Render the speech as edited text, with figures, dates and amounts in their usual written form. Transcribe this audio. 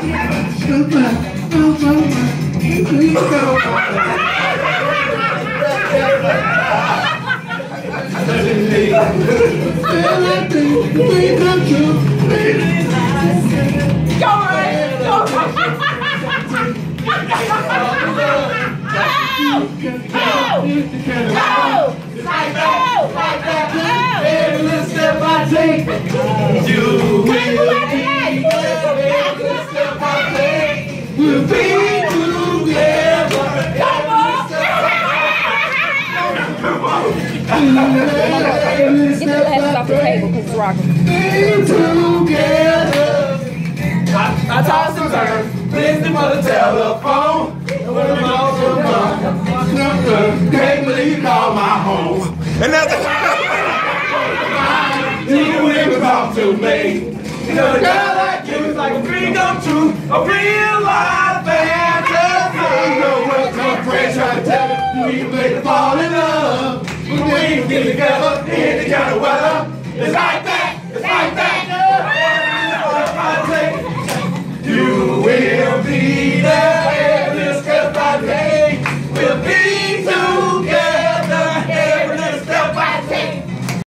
Get the glasses off the table because it's rocking. I tossed and turned, listening for the telephone. And when the calls come, can't believe you called my home. And that's you women talk to me. You know, the girl like you is like a dream come true, a real life fantasy. You know what some friends try to tell you, you need to make it fall in love. But we can get together in the kind of weather. It's like